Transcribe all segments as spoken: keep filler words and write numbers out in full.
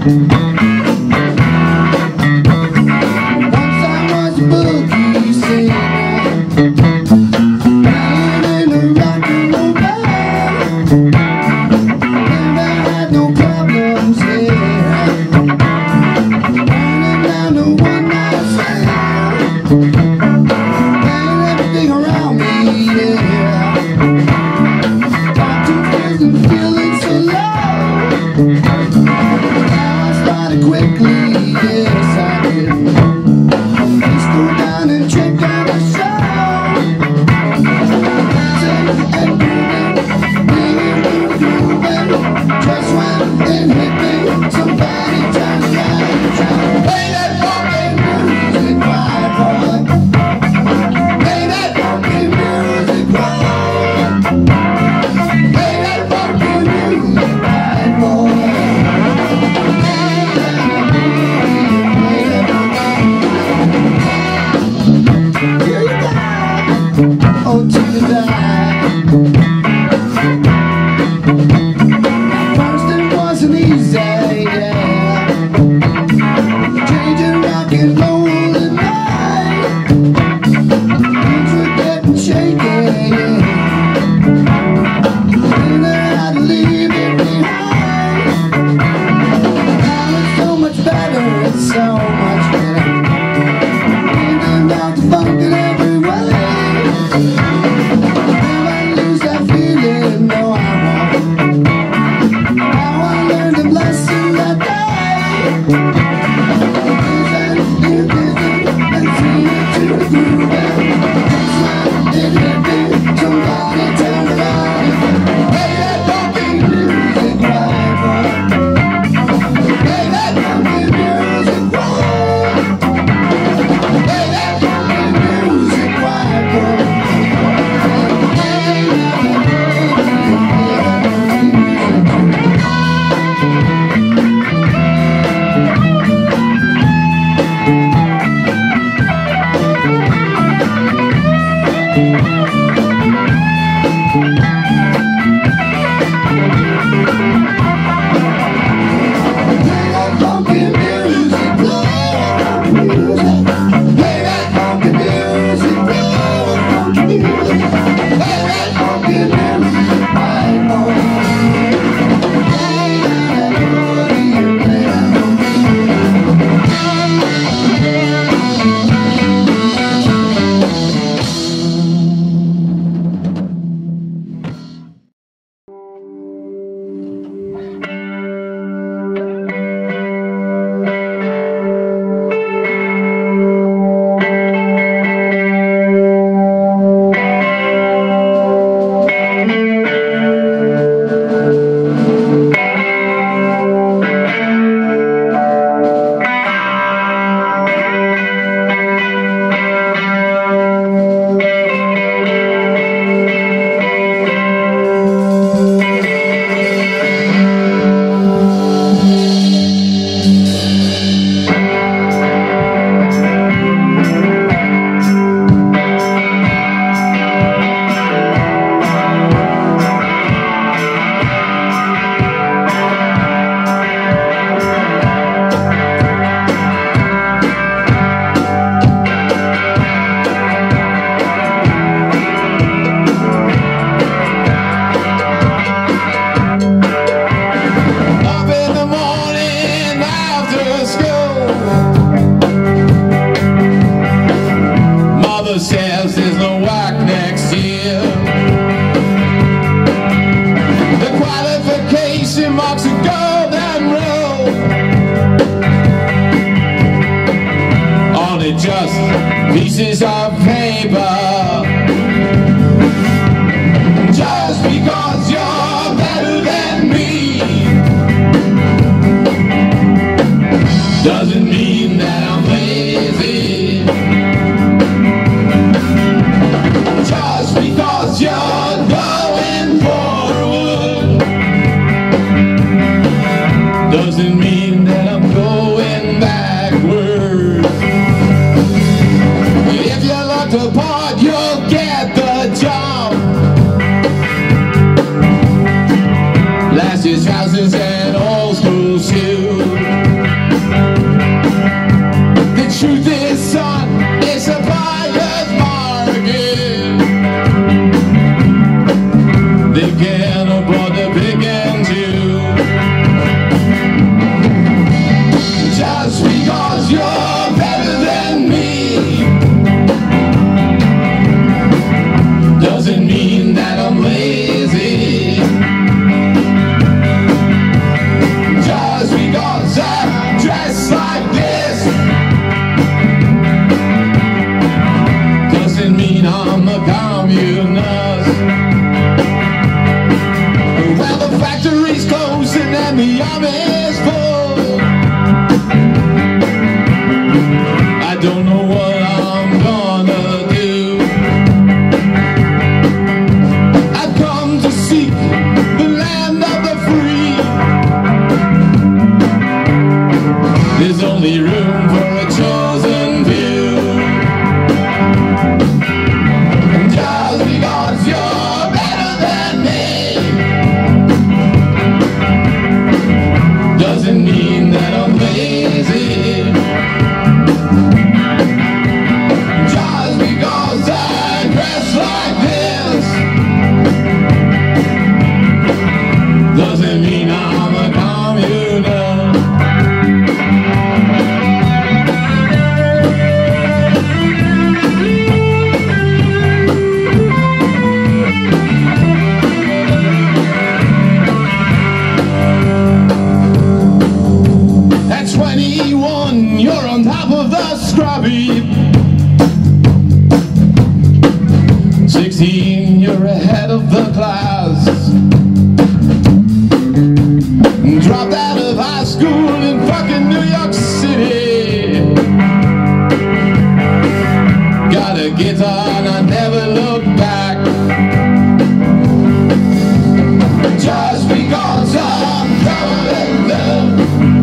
pieces of paper. Just because you're better than me doesn't mean that I'm lazy. Just because you're going forward doesn't mean that I'm going backward. If you looked apart, you'll scrubby. Sixteen, you're ahead of the class. Dropped out of high school in fucking New York City. Got a guitar and I never look back. Just because I'm covered in love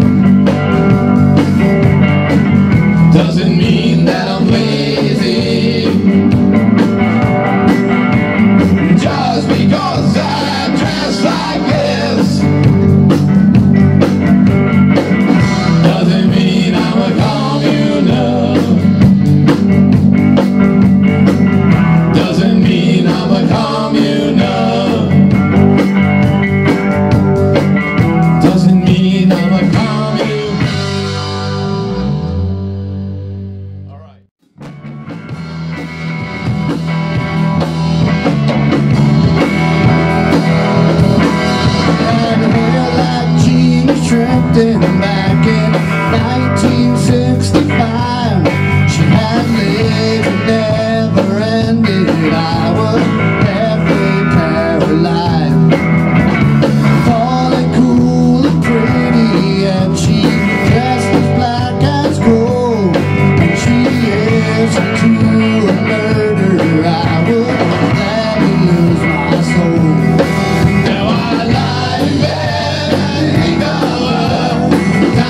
doesn't mean that I'm lazy. Just because I dress like this doesn't mean I'm a communal. Doesn't mean I'm a communal. Doesn't mean I'm a commune. All right. Had hair like jeans trimmed in back in nineteen sixty-five. She had legs that never ended. I was halfway paralyzed. Tall and cool and pretty, and she dressed as black as gold. And she is to a murder. I would gladly lose my soul. Now I lie in bed and think of her.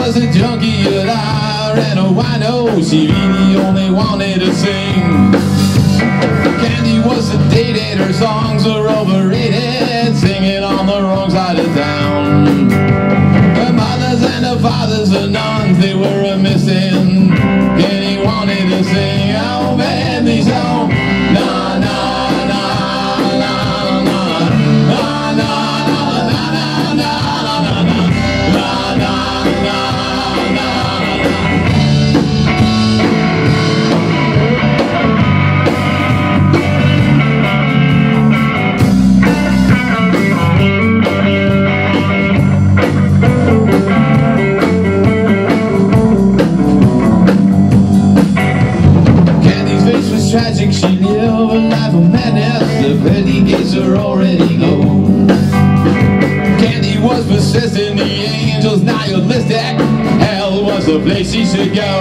was a junkie, a liar, and a wino. She really only wanted to sing. Candy was sedated, her songs were overrated, singing on the wrong side of town. Her mothers and her fathers are nuns, they were a missing. Kenny wanted to sing, oh man, these songs. Na na na na na na na na na na tragic, she lived a life of madness. The pearly gates are already gone. Candy was persistent, the angels nihilistic. Hell was the place she should go.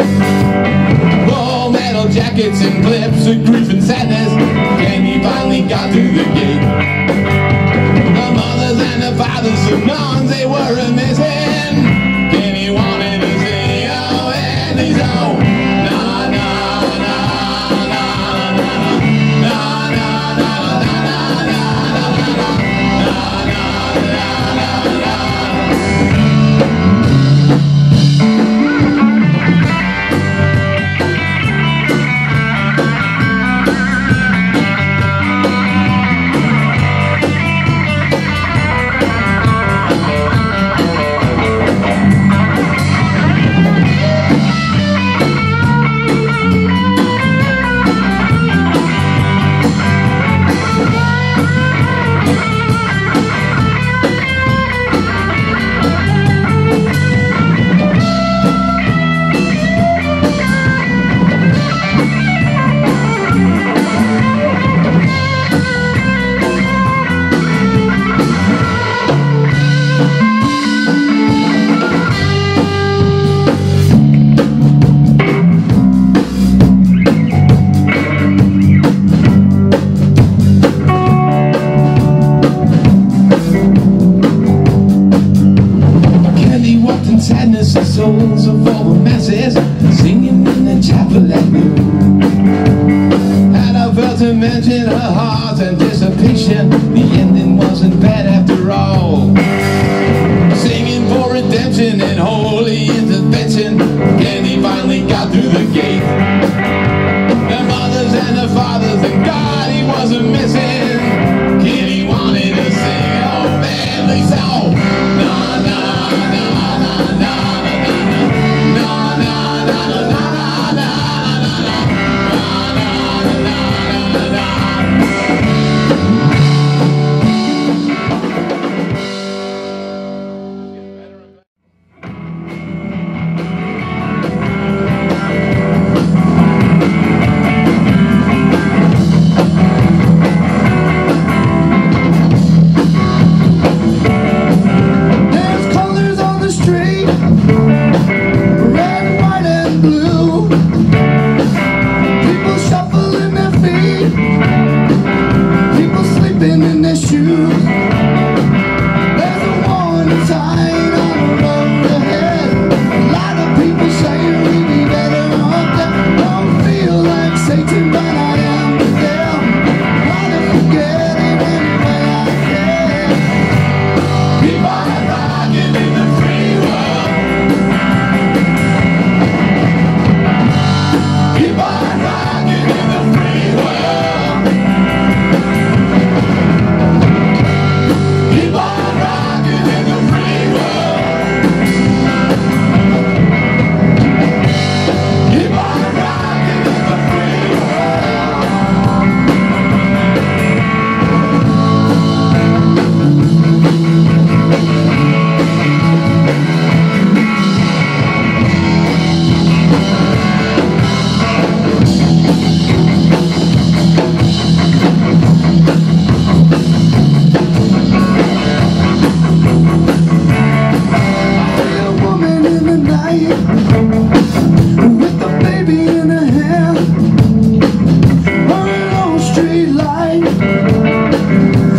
Full metal jackets and clips of grief and sadness. Candy finally got through the gate. The mothers and the fathers of nuns, they were a missing. Candy wanted to sing, oh, and he's on. Sadness and souls of all the masses, singing in the chapel at noon. And I felt to mention her heart's anticipation. The ending wasn't bad after all. Singing for redemption and holy intervention. Candy finally got through the gate. The mothers and the fathers and God, he wasn't missing. Kenny wanted to sing, oh manly soul. Nah, nah, nah, nah, nah.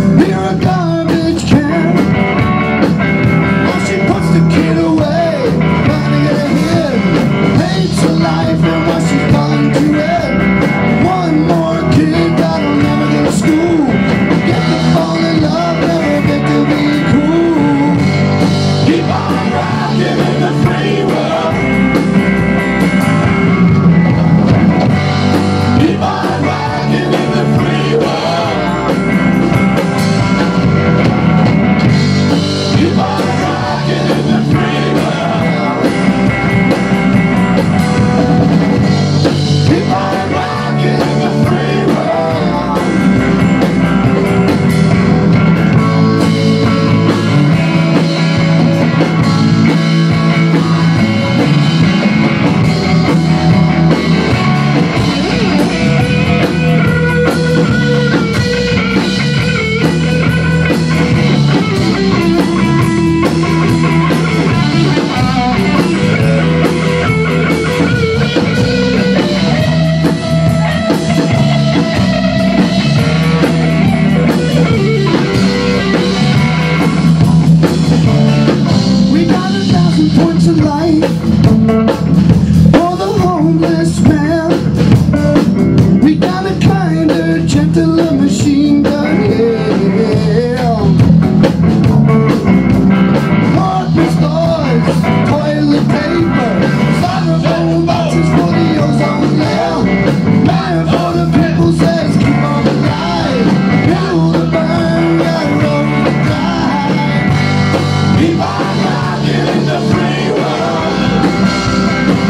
Near a garbage can, while she puts the kid away. For the homeless man, we got a kinder, gentler machine gun, yeah. Apartment stores, toilet paper, styrofoam boxes for the ozone layer. Man for the people says keep on alive. Fuel to burn, got a road to drive. Keep on rocking in the free world.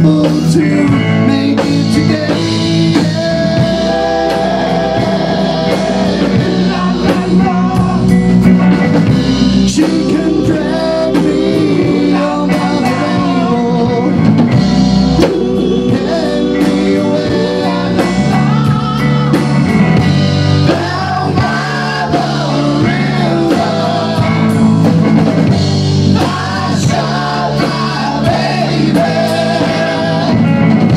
able to make it today. La, la, la. She can drag me on the rainbow, get me away down by the river. I shot my baby.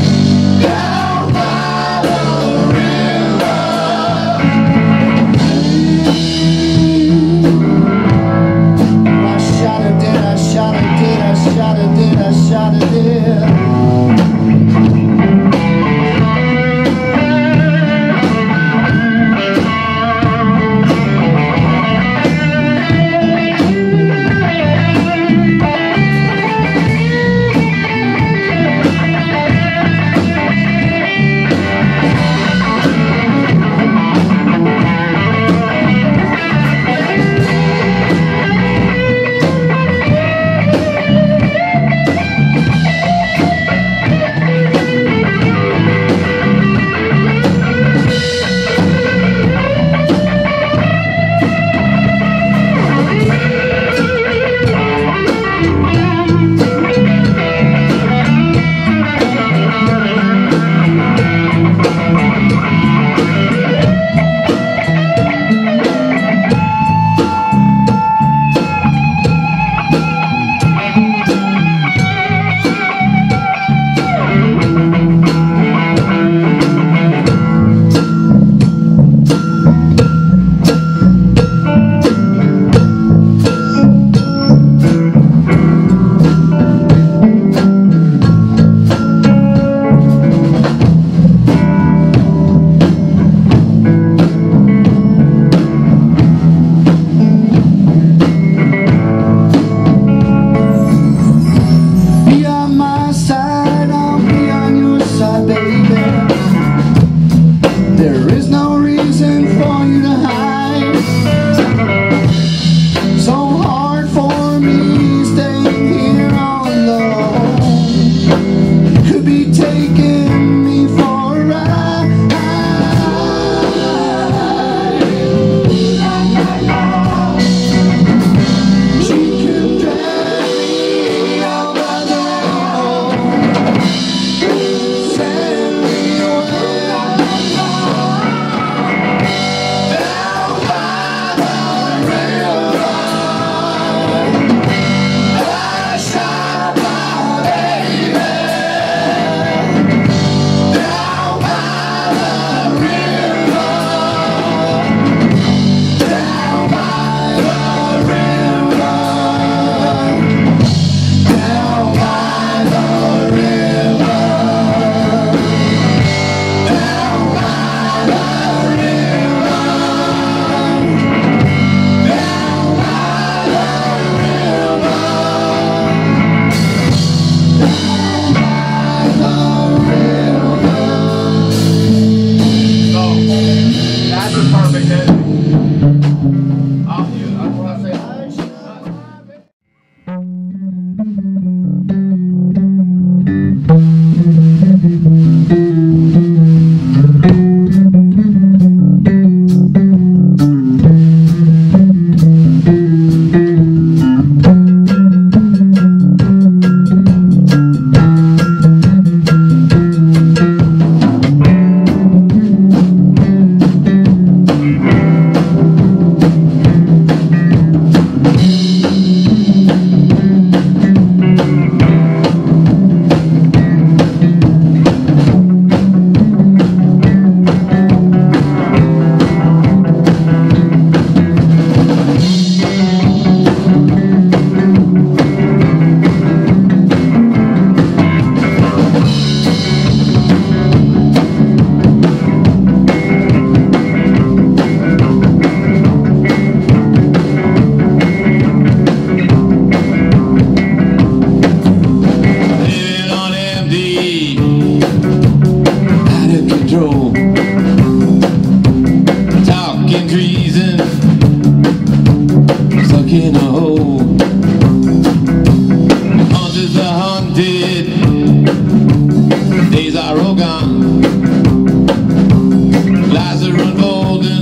Lies are unfolding.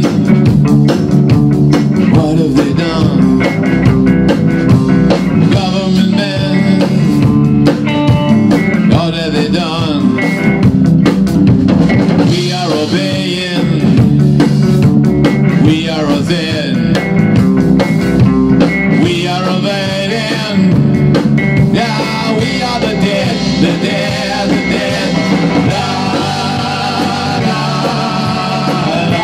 What have they done? Government men, what have they done? We are obeying, we are within, we are evading. Yeah, we are the dead, the dead, the dead. La, la, la.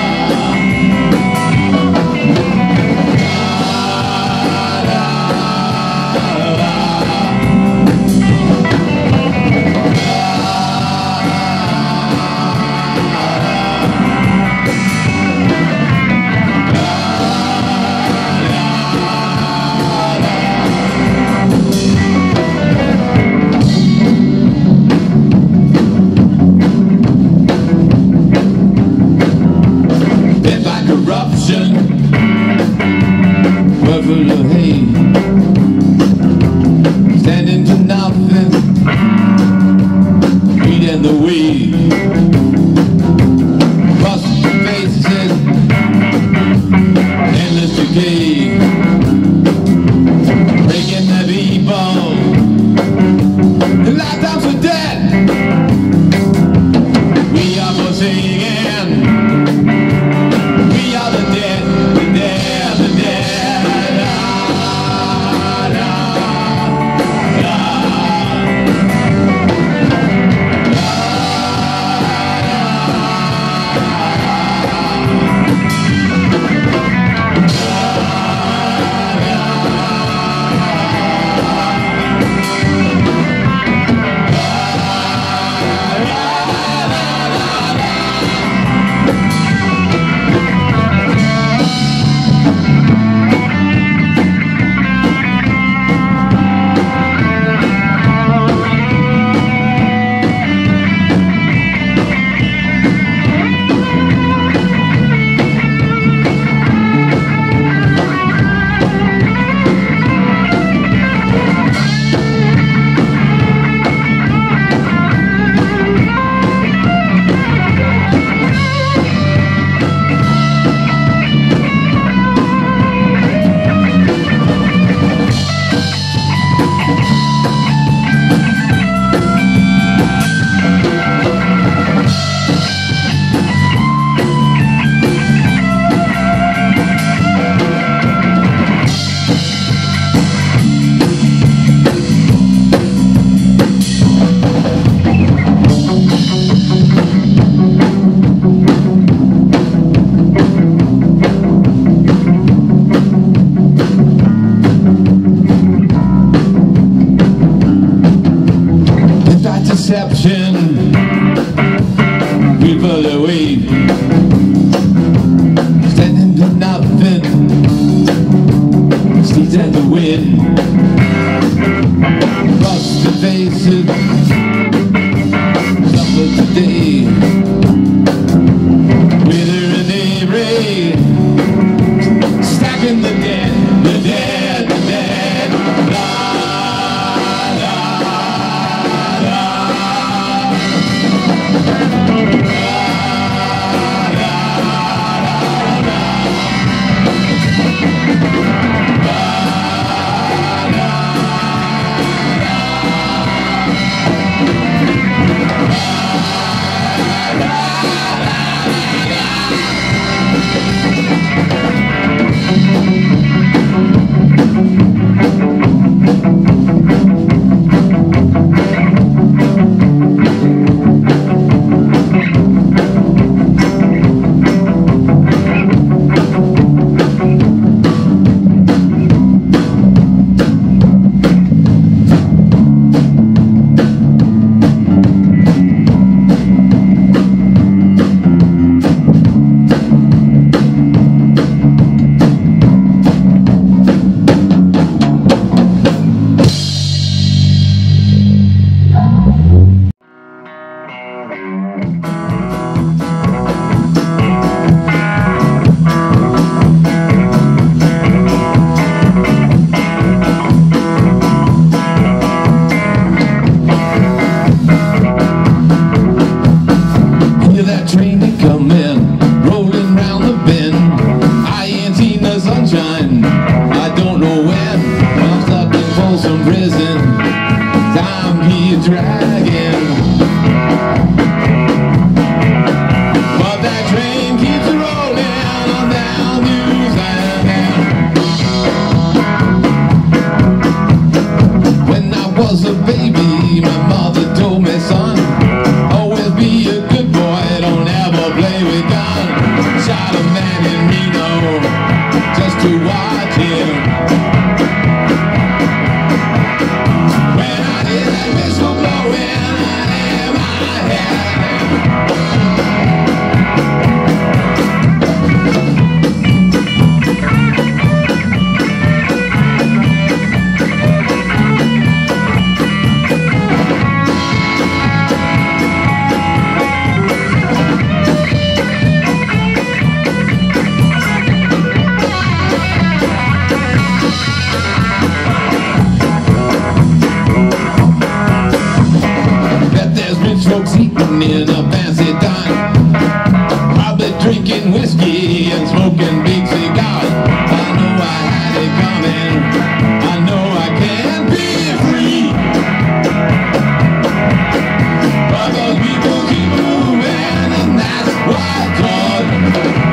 Corruption, we're full of hate, standing for nothing, eating the weed, busting faces, endless decay, breaking the people, lifetimes are dead. We are forsaken. We are the dead, the dead, the dead. La, la, la, la, la, la, la. that train to come in, rolling round the bend. I ain't seen the sunshine, I don't know when. I'm stuck in Folsom Prison, time keeps dragging. But that train keeps rolling on down Newsland. When I was a baby, my mother told me, son, always be a good boy, don't ever play with guns. Shot a man in Reno just to watch him. When I hear that whistle blowing in my head, folks eating in a fancy dine, probably drinking whiskey and smoking big cigars. I know I had it coming, I know I can't be free, but those people keep moving and that's what's on.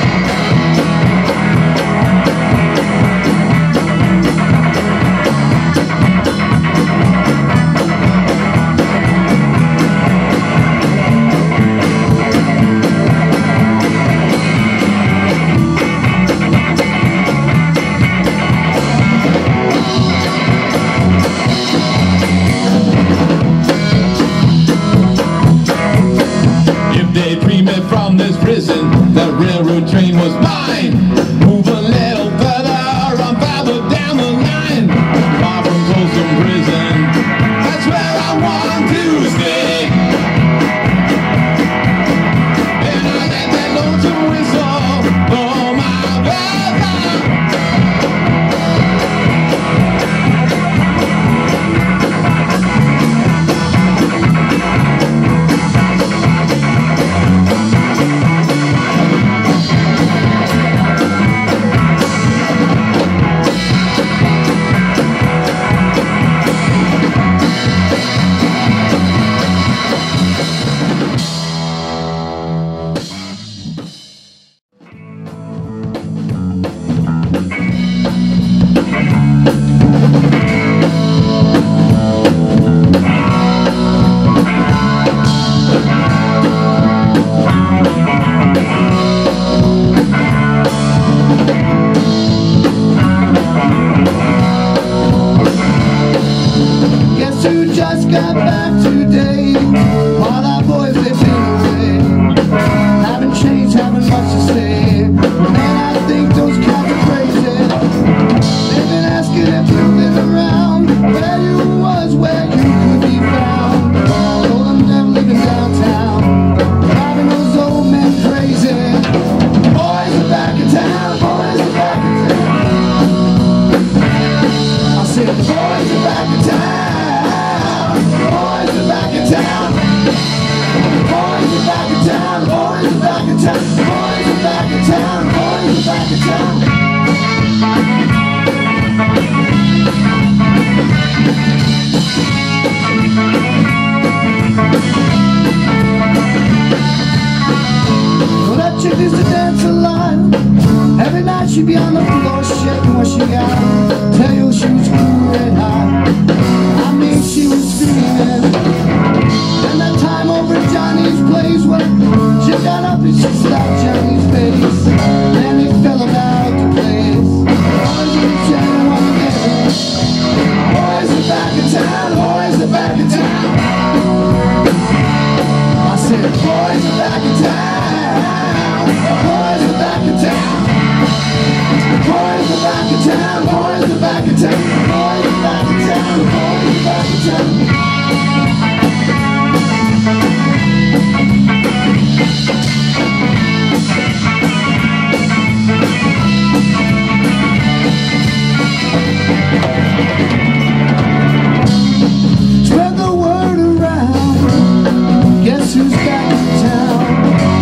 From this prison, the railroad train was mine. Move a little further, I'm farther down the line. Far from Folsom Prison, that's where I want to stay. And I let that lonesome whistle for my brother. Got back today, all our boys they've been away. Haven't changed, haven't much to say. Man, I think those cats are crazy. They've been asking if you've been around, where you was, where you could be found. Told them never living downtown, driving those old men crazy. Boys are back in town, boys are back in town. I said the boys are back in town. Boys are back in town. Boys are back in town. Boys are back in town. Boys are back in town. Boys are back in town. Well, that chick used to dance a lot. Every night she'd be on the floor shaking what she got. Tell you she was cool red hot. I mean, she was screaming. And that time over at Johnny's place, well, she got up and she slapped Johnny's face. And he fell about the place. Boys are chatting while together. Boys are back in town. Boys are back in town. I said, boys are back in town. Boys are back in town. Boys are back in town. Boys are back in town. Boys are back in town. Boys are back in town. Spread the word around. Guess who's back in town?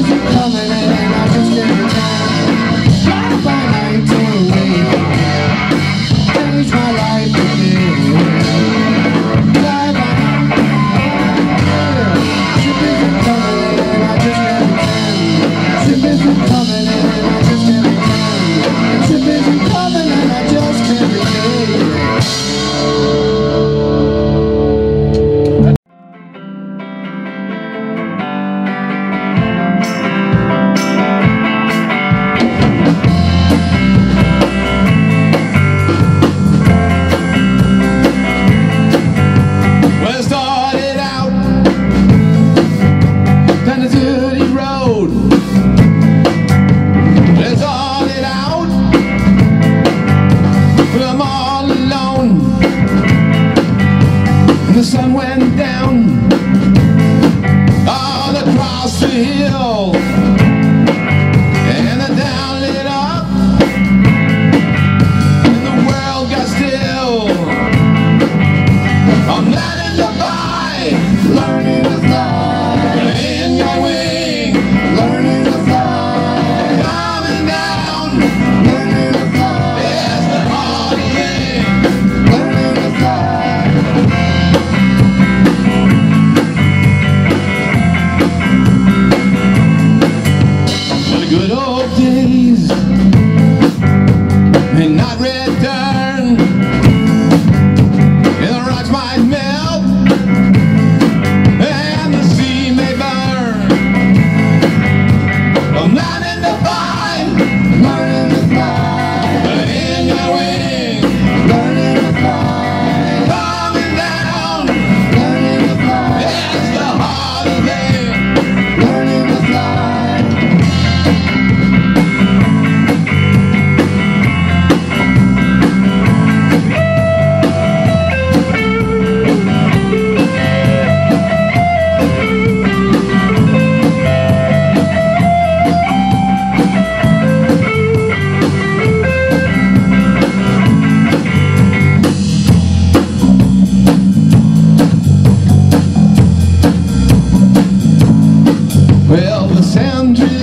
isn't coming and I just can't pretend. Drive by night to leave, change my life again. Drive by night, ship isn't coming and I just can't pretend. Ship isn't coming and I just can't pretend. Ship isn't coming and I just can't pretend. The sun went down all across the hill, and the down lit up, and the world got still. I'm learning to fly, Learning to fly, in your wing, learning to fly, coming down, learning to fly, it's the hardest thing. learning to fly. Good old days may not return, and the rocks might melt, and the sea may burn. I'm learning to fly, Learning to fly, in your wing, learning to fly, coming down, learning to fly, it's the hardest thing. learning to fly. Well, the sound